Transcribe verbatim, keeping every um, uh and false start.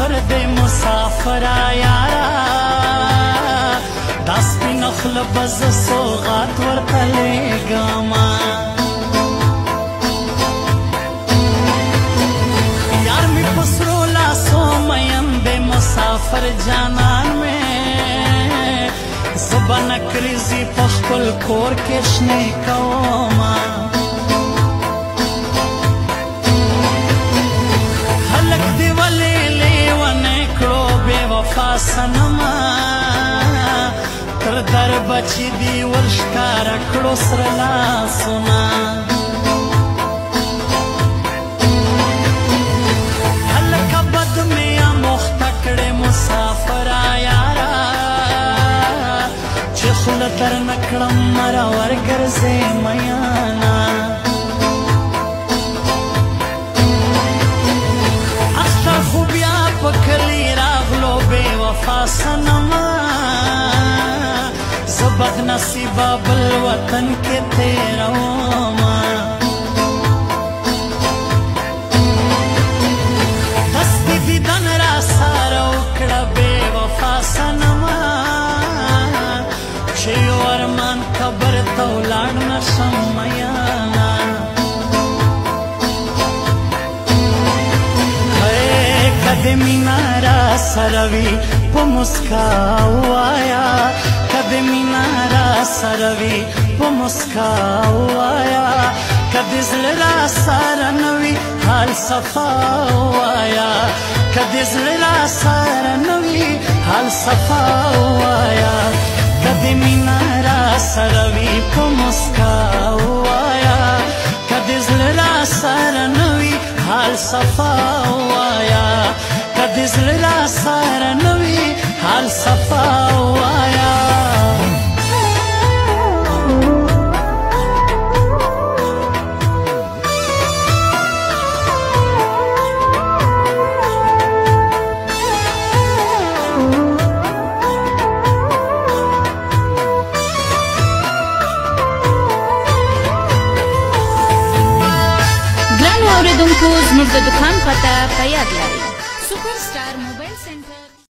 مسافر دی مسافر یارا دا سپین خوله به زه سوغات ورته لیږمه یار می په سرو لاسو مین دی مسافر جانان میں زه به نکریزې په خپل کور کې شنې کومه سنما تر در بچی دی ورشکارا کړو سره لاسونه هلکه بد مې اموخته کړې مسافره یاره چې خوله درنه کړم مره ورګرځې میانه اختر خو بیا په کلي راغلو بې وفا سنما زه بد نصیبه بل وطن کې تېرومه دستې دیدن را سره وکړه بې وفا سنما چې یو ارمان قبر ته ولاړ نه شم میانه کده مینا را سروي په مسکا وایا کده مینا را سروي په مسکا وایا کده زړه را سره نوي حال صفا وایا کده زړه را سره نوي حال صفا وایا کده مینا را سروي په مسکا وایا کده زړه را سره نوي حال صفا وایا کدی زړه را سره نوي حال صفا وایا ګرانو اورېدونکو زموږ د دوکان پته په یاد لرئ